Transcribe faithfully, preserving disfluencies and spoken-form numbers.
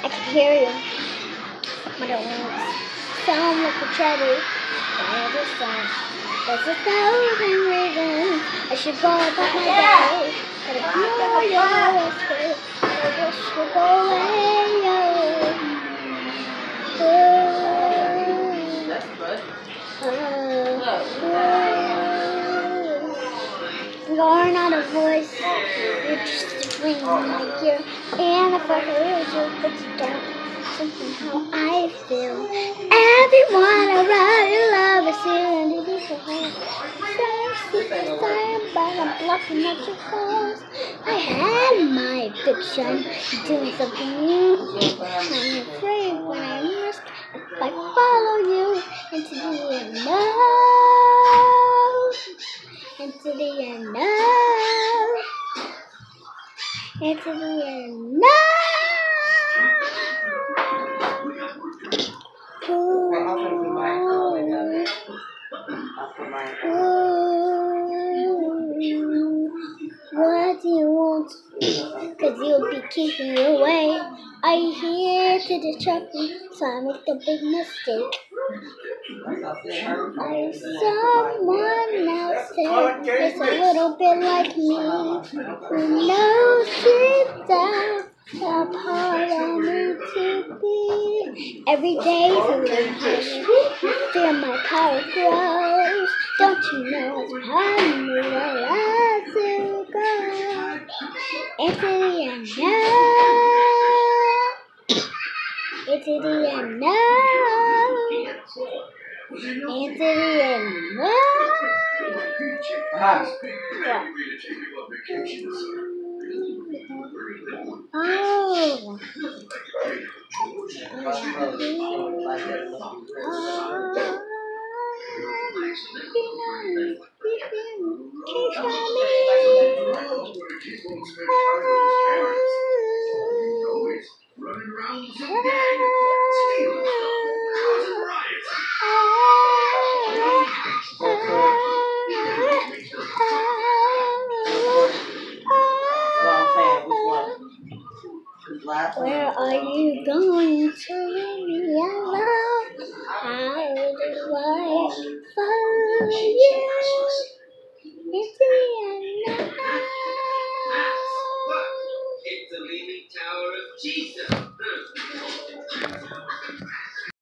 I can hear you, but it won't sound like a trouble. Why the song? There's a thousand reasons I should go about my day, but if you're your whisper, I wish to go away. Oh, oh, oh. You're not a voice, you're just a ring in my ear. And if I heard you, but you don't, something how I feel. Everyone around you love is here and you need to hold. But I'm blocking out your calls. I had my fiction, doing something new. I'm afraid when I risk if I follow you into the unknown, into the unknown, into the unknown. Ooh. Ooh. What do you want? Cause you'll be keeping you away. Are you here to distract me? So I make the big mistake. Are you someone else there? It's a little bit like me. Who knows deep down how hard I need to be. Every day is a little harder. Feel my power grows. Don't you know it's hard for me to let you go into the unknown, into the unknown, into the unknown. Oh. Where are you going to leave me alone? How do I follow you?